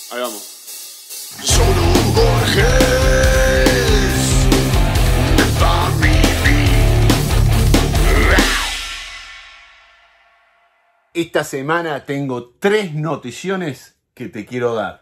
Ahí vamos. Solo Borges de Family. Esta semana tengo 3 noticiones que te quiero dar.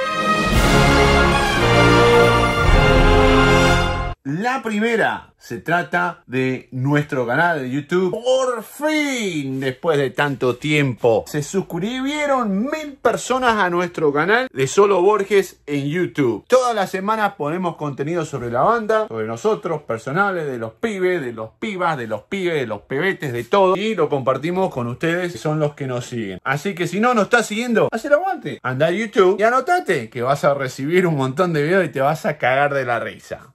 La primera se trata de nuestro canal de YouTube. Por fin, después de tanto tiempo, se suscribieron 1000 personas a nuestro canal de Solo Borges en YouTube. Todas las semanas ponemos contenido sobre la banda, sobre nosotros, personales, de los pibes, de los pibas, de los pibes, de los pebetes, de todo. Y lo compartimos con ustedes, que son los que nos siguen. Así que si no nos estás siguiendo, haz el aguante. Anda a YouTube y anotate que vas a recibir un montón de videos y te vas a cagar de la risa.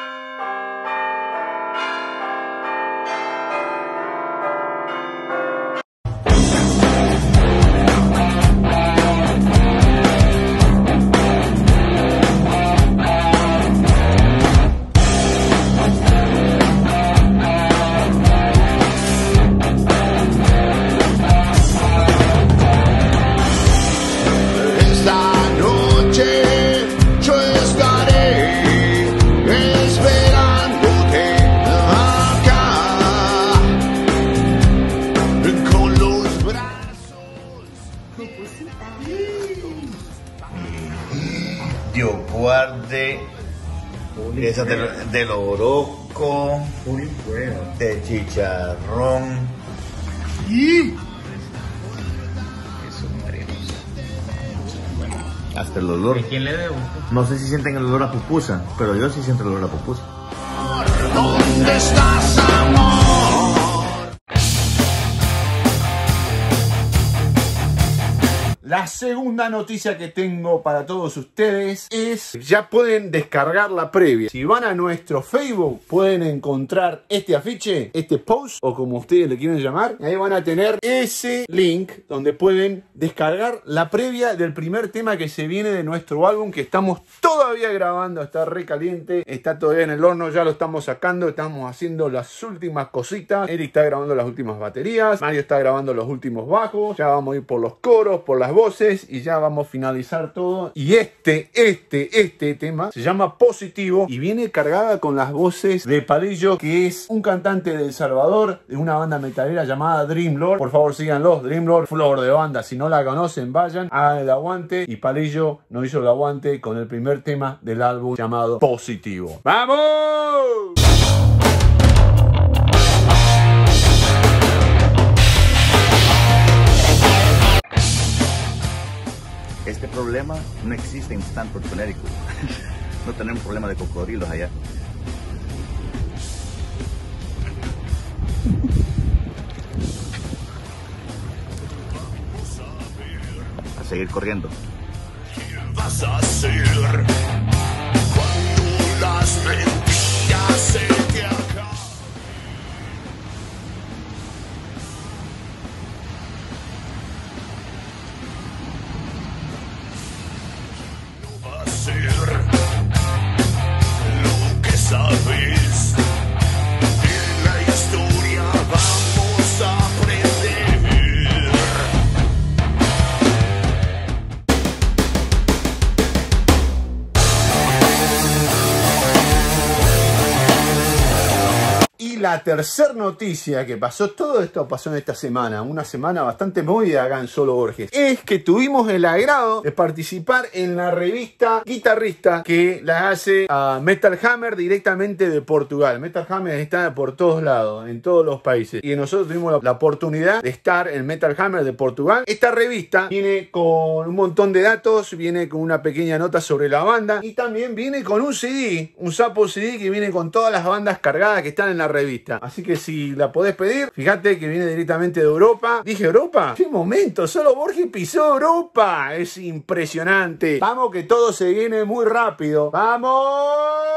Dios guarde esa de loroco, de chicharrón y hasta el olor. ¿Quién le debo? No sé si sienten el olor a pupusa, pero yo sí siento el olor a pupusa. ¿Dónde estás, amor? La segunda noticia que tengo para todos ustedes es: ya pueden descargar la previa. Si van a nuestro Facebook pueden encontrar este afiche, este post o como ustedes le quieren llamar. Ahí van a tener ese link donde pueden descargar la previa del primer tema que se viene de nuestro álbum, que estamos todavía grabando. Está re caliente, está todavía en el horno, ya lo estamos sacando, estamos haciendo las últimas cositas. Eric está grabando las últimas baterías, Mario está grabando los últimos bajos, ya vamos a ir por los coros, por las voces y ya vamos a finalizar todo. Y este tema se llama Positivo y viene cargada con las voces de Palillo, que es un cantante de El Salvador, de una banda metalera llamada Dream Lord. Por favor síganlos, Dream Lord, flor de banda. Si no la conocen, vayan, hagan el aguante. Y Palillo nos hizo el aguante con el primer tema del álbum llamado Positivo. ¡Vamos! Este problema no existe en Stanford, Connecticut. No tenemos problema de cocodrilos allá. A seguir corriendo. ¿Qué vas a hacer cuando las mentiras se te acaben? Lo que sabes de la historia vamos a aprender. Y la tercera noticia que pasó, todo esto pasó en esta semana, una semana bastante movida acá en Solo Borges, es que tuvimos el agrado de participar en la revista Guitarrista que la hace a Metal Hammer directamente de Portugal. Metal Hammer está por todos lados, en todos los países, y nosotros tuvimos la oportunidad de estar en Metal Hammer de Portugal. Esta revista viene con un montón de datos, viene con una pequeña nota sobre la banda y también viene con un CD, un sapo CD que viene con todas las bandas cargadas que están en la revista. Así que si la podés pedir, fíjate que viene directamente de Europa. ¿Dije Europa? ¿Qué momento? Solo Borges pisó Europa. Es impresionante. Vamos que todo se viene muy rápido. ¡Vamos!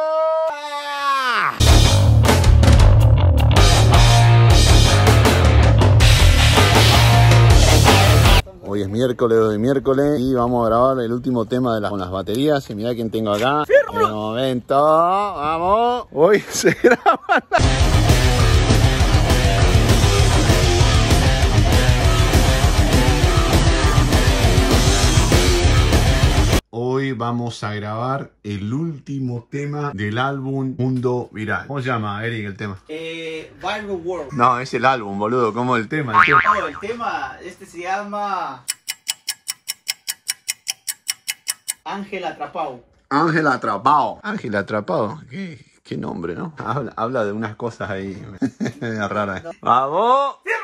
Hoy es miércoles y vamos a grabar el último tema con las baterías. Y mirá quién tengo acá. En el momento, vamos. Hoy se graba. Hoy vamos a grabar el último tema del álbum Mundo Viral. ¿Cómo se llama, Eric, el tema? Viral World. No, es el álbum, boludo. ¿Cómo el tema? El tema. No, el tema, se llama Ángel Atrapado. Ángel Atrapado. Ángel Atrapado. ¿Qué nombre, no? Habla de unas cosas ahí raras. ¡Vamos!